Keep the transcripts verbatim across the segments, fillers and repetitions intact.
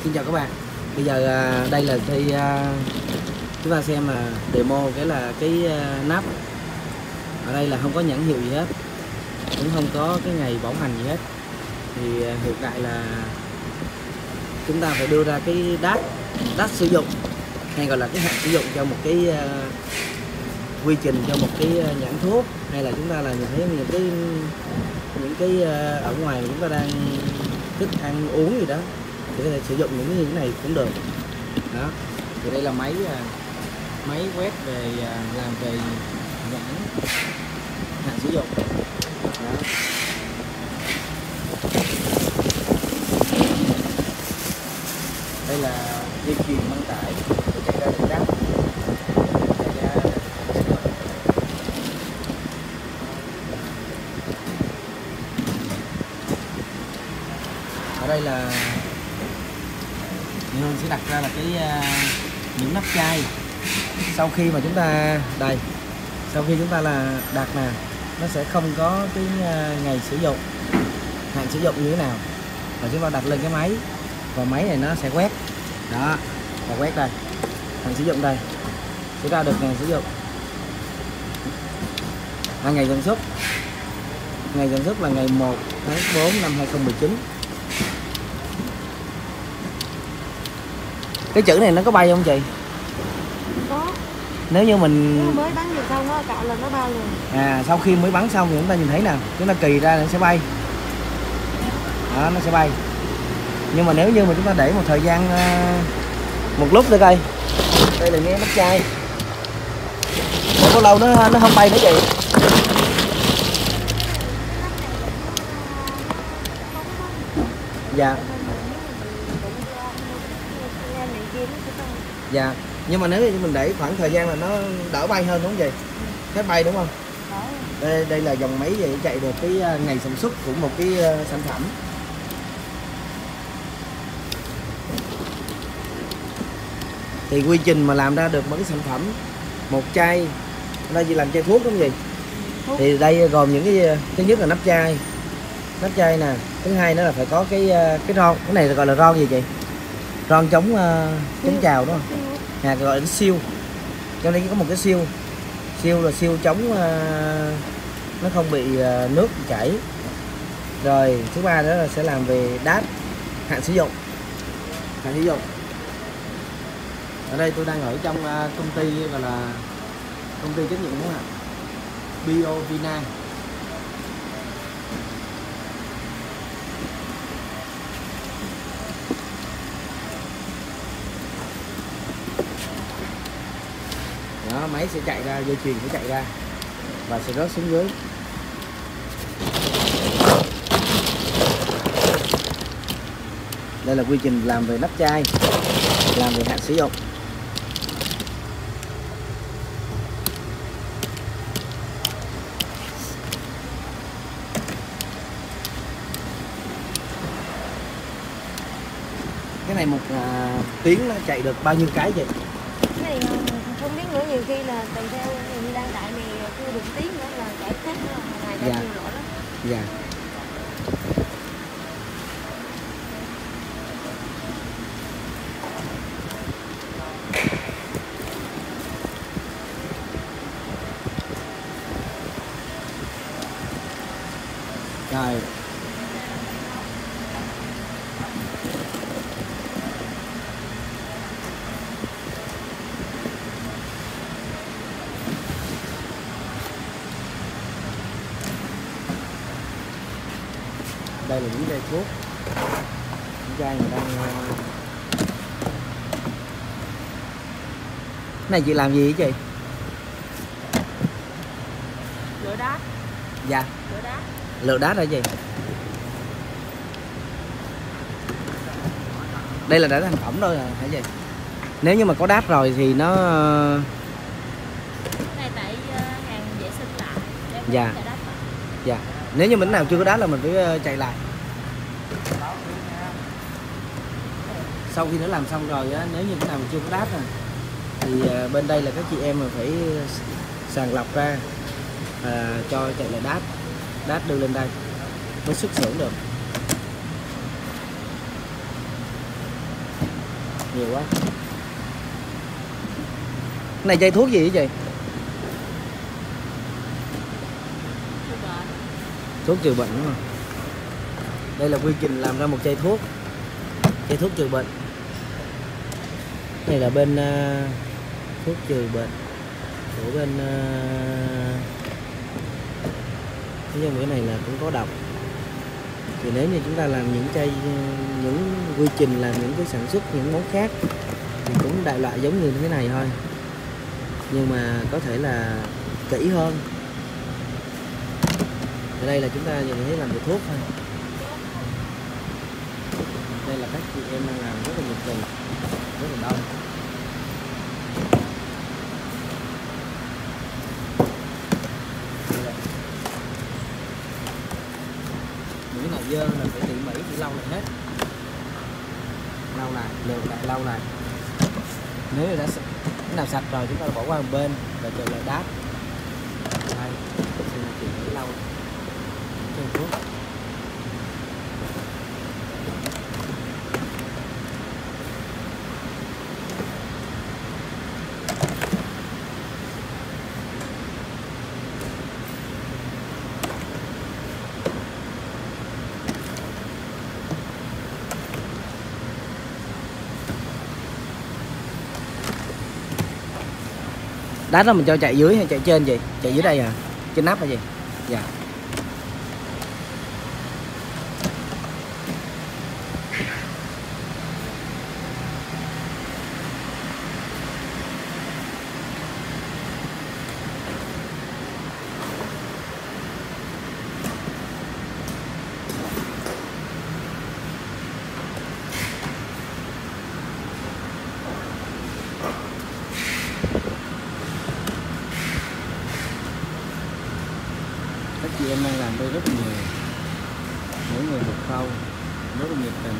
Xin chào các bạn. Bây giờ à, đây là khi à, chúng ta xem là demo cái là cái à, nắp. Ở đây là không có nhãn hiệu gì hết, cũng không có cái ngày bảo hành gì hết. Thì à, hiện tại là chúng ta phải đưa ra cái đát đát sử dụng, hay gọi là cái hạn sử dụng cho một cái à, quy trình, cho một cái nhãn thuốc, hay là chúng ta là nhìn thấy những cái những cái à, ở ngoài chúng ta đang thức ăn uống gì đó thì có thể sử dụng những cái như thế này cũng được đó. Thì đây là máy máy quét về làm về nhãn hạn sử dụng đó. Đây là dây chuyền băng tải để chạy ra đường đắt, chạy ra ở đây là Hương sẽ đặt ra là cái những nắp chai. Sau khi mà chúng ta đây, sau khi chúng ta là đặt nè, nó sẽ không có cái ngày sử dụng, hạn sử dụng như thế nào, và chúng ta đặt lên cái máy và máy này nó sẽ quét đó, và quét đây hạn sử dụng đây sẽ ra được ngày sử dụng, và ngày sản xuất. Ngày sản xuất là ngày một tháng bốn năm hai không một chín. Cái chữ này nó có bay không chị? Có. Nếu như mình Nếu mới bắn thì xong nó cạo là nó bay liền. À, sau khi mới bắn xong thì chúng ta nhìn thấy nè, chúng ta kỳ ra nó sẽ bay. Đó, nó sẽ bay. Nhưng mà nếu như mà chúng ta để một thời gian uh, một lúc nữa coi. Đây là nghe nắp chai. Để có lâu nó nó không bay nữa chị. Dạ. Dạ. Nhưng mà nếu như mình để khoảng thời gian là nó đỡ bay hơn đúng không chị? Hết bay đúng không? Đây, đây là dòng máy để chạy được cái ngày sản xuất của một cái sản phẩm. Thì quy trình mà làm ra được một cái sản phẩm, một chai, đây chỉ làm chai thuốc đúng không gì? Thuốc. Thì đây gồm những cái, thứ nhất là nắp chai, nắp chai nè, thứ hai nữa là phải có cái cái ron, cái này gọi là ron gì chị? Ron chống chống trào đúng không? À, gọi là siêu. Trong đây có một cái siêu, siêu là siêu chống uh, nó không bị uh, nước chảy. Rồi thứ ba nữa là sẽ làm về đát hạn sử dụng, hạn sử dụng. Ở đây tôi đang ở trong uh, công ty gọi là công ty trách nhiệm hữu hạn Biovina. Đó, máy sẽ chạy ra, dây chuyền sẽ chạy ra và sẽ rớt xuống dưới. Đây là quy trình làm về nắp chai, làm về hạn sử dụng. Cái này một à, tiếng nó chạy được bao nhiêu cái vậy? Cái này không biết nữa, nhiều khi là tùy theo như đang tại này chưa được tiếng nữa là chạy hết nữa, ngày chạy nhiều lỗ lắm. Dạ. Rồi. Đây là những chai thuốc, những chai người đang. Cái này chị làm gì vậy chị? Lựa đát. Dạ. Lựa đát. Lựa đát hả chị? Đây là đã thành phẩm thôi à hả chị? Nếu như mà có đát rồi thì nó. Cái này tại hàng vệ sinh lại. Dạ. Dạ. Nếu như mình nào chưa có đát là mình phải chạy lại. Sau khi nó làm xong rồi á, nếu như cái nào mà chưa có đát rồi thì bên đây là các chị em mà phải sàng lọc ra à, cho chạy lại đát, đát đưa lên đây mới xuất xưởng được. nhiều quá. Cái này chai thuốc gì vậy chị? Thuốc trừ bệnh đúng không? Đây là quy trình làm ra một chai thuốc, chai thuốc trừ bệnh. Này là bên uh, thuốc trừ bệnh của bên uh, nhưng cái này là cũng có độc. Thì nếu như chúng ta làm những chai, những quy trình làm những cái sản xuất những món khác thì cũng đại loại giống như thế này thôi, nhưng mà có thể là kỹ hơn. Ở đây là chúng ta nhìn thấy làm về thuốc thôi. Đây là các chị em đang làm rất là nhiệt tình, rất là đông. Những này dơ là phải tỉ mỉ thì lau lại hết, lau lại, lượt lại, lau lại. Nếu như đã cái nào sạch rồi chúng ta bỏ qua một bên và chờ lại đáp. Đây, xin chị để lau trên thuốc. Đá đó mình cho chạy dưới hay chạy trên gì? Chạy dưới đây à? Trên nắp hay gì? Dạ. Các chị em đang làm đây rất là nhiều, mỗi người một khâu, rất là nhiệt tình.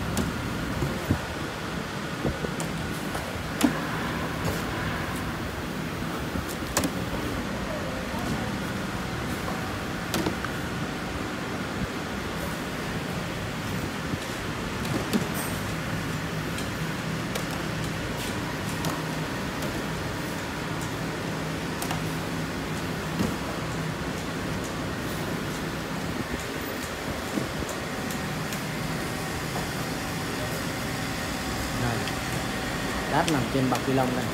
Đát nằm trên bọc ni lông này.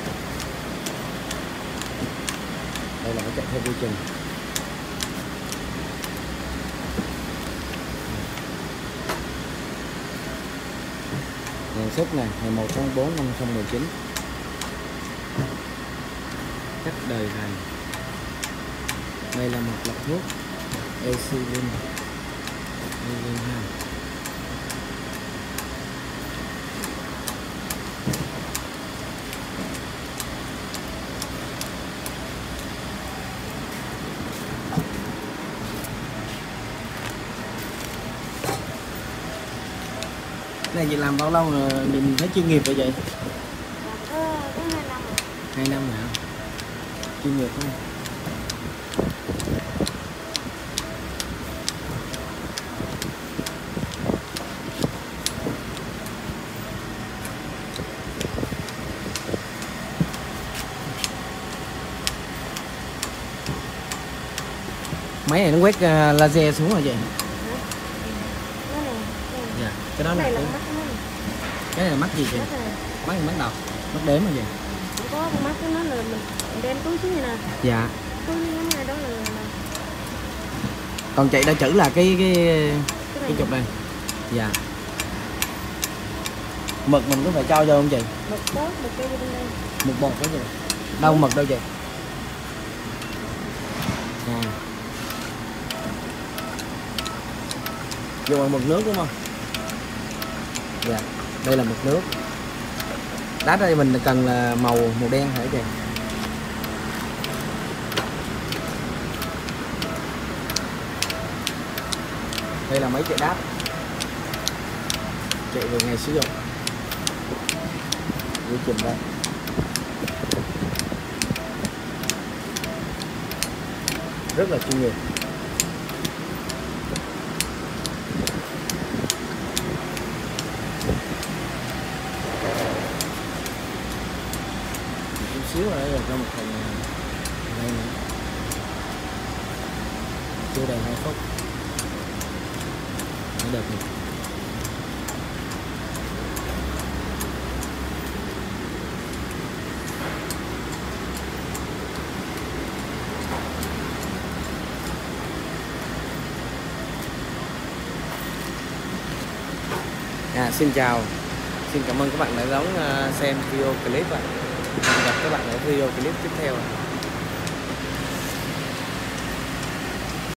Đây là nó chạy theo quy trình. Ngày xuất này ngày một tháng bốn năm hai không một chín. Cách đời này. Đây là một loại thuốc Ecilin hai. Này chị làm bao lâu rồi mình thấy chuyên nghiệp vậy vậy? Có hai năm rồi. Hai năm hả? Chuyên nghiệp không? Máy này nó quét uh, laser xuống rồi vậy? Dạ, cái đó là cái, cái này là mắt gì chị? Mắt gì, mắt đầu, mắt đếm là gì? Không có, con mắt của nó là mình đem túi xuống như nè. Dạ. Túi như này đó là, là... Còn chạy đã chữ là cái cái cái, cái chụp này. Dạ. Mực mình có phải cho vô không chị? Mực bớt, mực kêu bên đây. Mực bột đó chị. Đâu mực đâu chị? À. Dùng bằng mực nước đúng không? Dạ, đây là mực nước. Đá đây mình cần là màu màu đen hả chị? Đây là máy chạy đáp, chạy về ngày sử dụng. Quy trình đây. Rất là chuyên nghiệp. xíu nữa rồi cho một phần đây nữa, chưa đầy hai phút mới được này. À, xin chào, xin cảm ơn các bạn đã đón uh, xem video clip ạ. Hẹn gặp các bạn ở video clip tiếp theo.